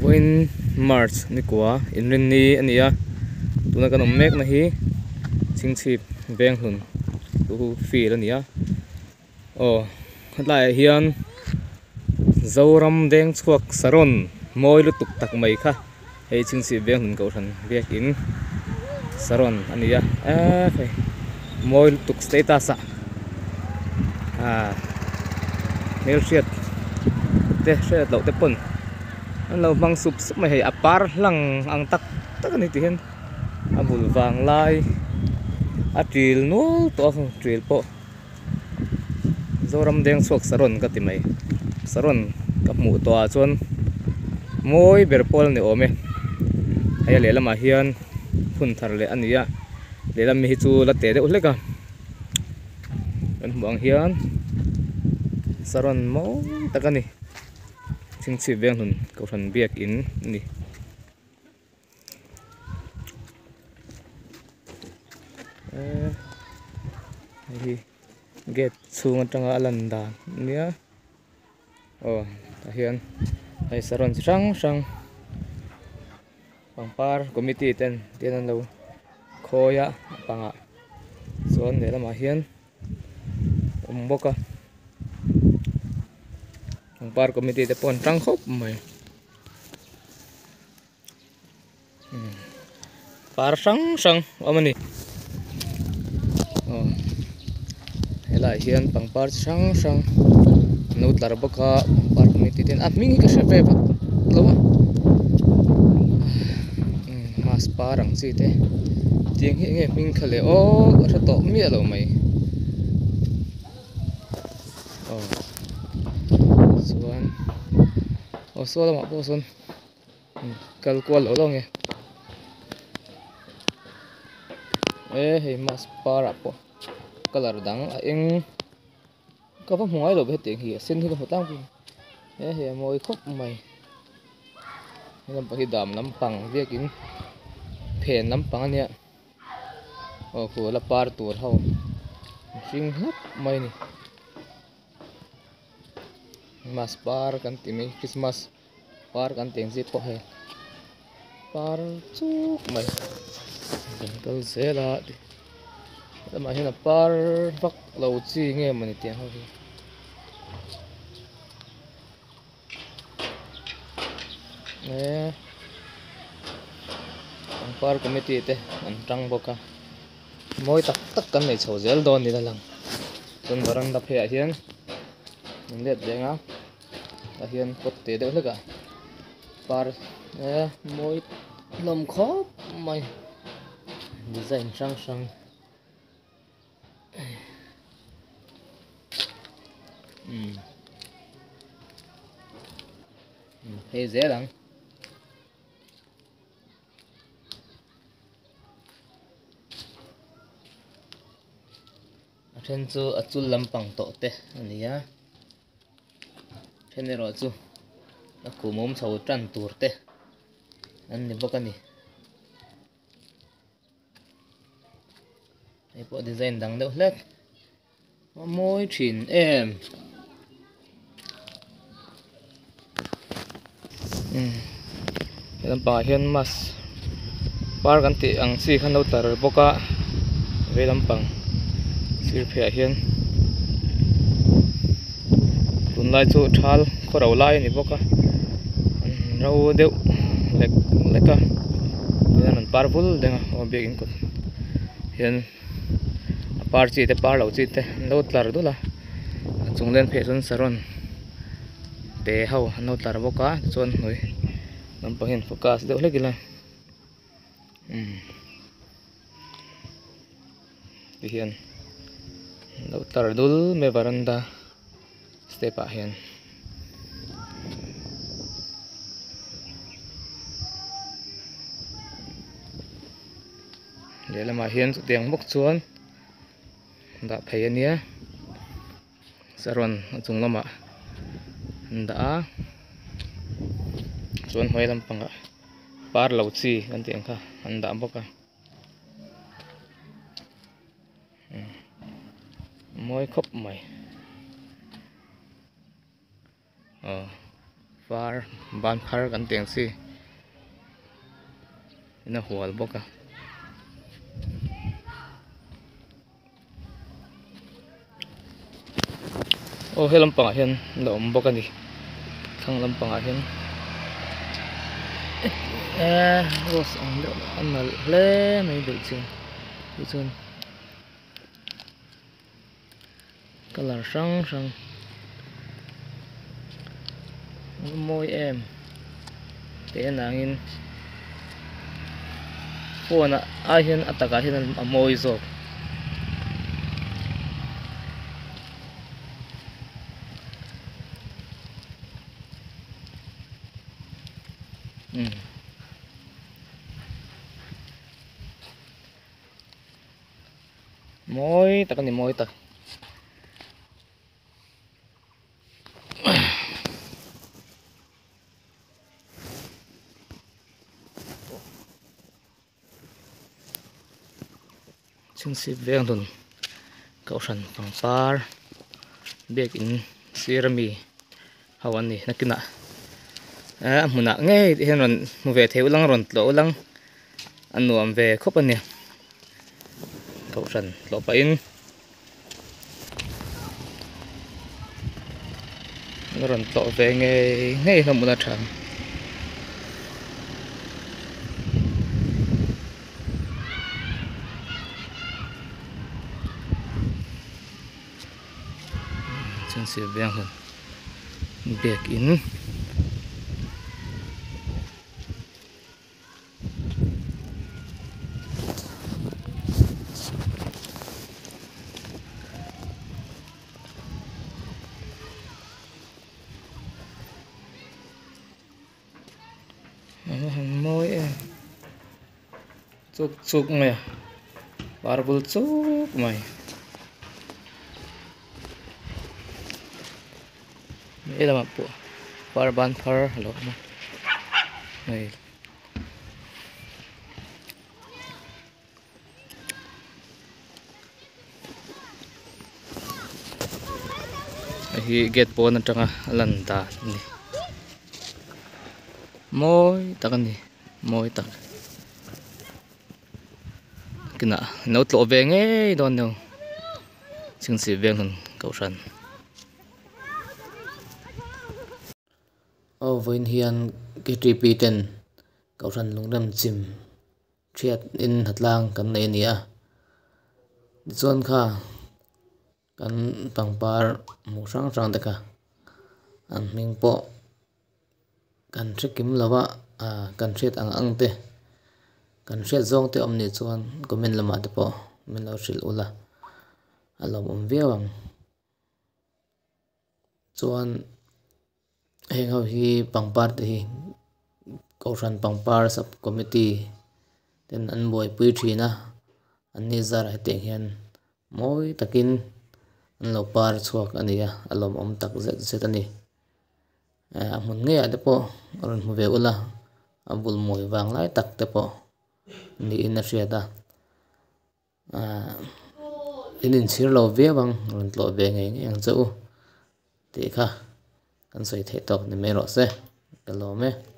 in March ni kwa in rin ni ania tuna kan mek na hi chingchip beng hun tu fi la nia lai hian zoram deng chuak saron moi lu tuk tak mai kha hei chingchip beng hun ko than bek in saron ania kai moi lu tuk status nel shiat te shiat lo te pon an lo mang sup mai hei apar lang ang tak tak ani ti hen abul wang lai atril no to tril po zoram deng chuak saron ka ti mai saron ka mu to a chon moi berpol ni ome hei le lama hian phun thar le ania le lam mi chu la te de uleka an bang hian saron mo takani chingchi beng hun ko than biak in ni hi get chung atanga alanda nia ta hian ai saron sang sang pangpar committee ten an lo khoya panga chon le lama hian boka pangpar committee te pon tang khop mai par sang sang amani helai hian pangpar sang sang no tlar boka pangpar committee ten mingi ka shepe bat lawa mas parang chi te tiang hi nge ming khale ra to mi alo mai suan so lama po son kal kwal lo nge hei mas para po color dang a eng ka pa hmuai lo be teng hi sen hi ka hotang pi hei moi khop mai lam pa hi dam lampang vekin phen lampang ania ko la par tur ho sing hap mai ni mas par kan ti mai Christmas par kan teng ji po he par chuk mai kal zela lama hian par vak lo chi nge mani tiang ho par committee te an tang boka moi tak tak kan nei chho zel don ni la lang ton varanda phe a hian in let lenga a hian pot te de hleka par moi lom khop mai design sang sang hei zelang then chu achul lampang to te ania then ero chu a kumom chho tran tur te an ni bokani ei po design dang deuh hlek moi thin em lampang hian mas par kan ti ang si khan lo tar boka ve lampang sir phe hian tun lai chu thal khorau lai ni boka ro deuh leka hian an par bul denga bek in ko hian par chi te par lo chi te lo tlar dula chunglen phe chon saron te ho no tlar boka chon hoi lampang hian focus deuh hlekila hian lo tar dul me varanda step a hian le lama hian chu tiang mok chuan da phei ania saron chung lama da chuan hoi lampanga par lo chi kan tiang kha an da boka moi khop mai var ban phar kan teng si ina hual boka o he lampang hian lo om boka ni thang lampang hian ros ang lo an mal hle mai dul chin chun color sang môi em thế nangin phone a hian ataka hian a môi zo môi tak ni môi tak chung si veng dun kau san pangpar bek in sirami hawan ni nakina muna nge hian ron mu ve theu lang ron tlo lang anuam ve khop ani kau san tlo pa in ron tlo ve nge muna than chung si veng dun bek in môi em chuk mày barbul chuk mày đây là một bộ par ban par lo mà này hi get pon atanga landa ni môi tak ani môi tak kina no tlo ve nge don no chung si veng hun kau san o voin hian ke tp ten kau san lungdam chim thiat in hatlang kan nei nia chon kha kan pangpar mu sang deka an ming po kan trikim lawa kan thret ang te kan thret zong te omni chuan comment lama te po min lo hril ula alom viawang chuan heng ho hi pangpar te hi kausan pangpar sub committee ten an boi pui thina an ni zar ai te hian moi takin an lo par chuak ania alom om tak zet ani mun nge ade po ron mu ve ula abul moi wang lai tak te po ni in a hriata in sir lo ve bang ron tlo ve nge ang chau ti kha kan soi the tok ni me ro se kalo me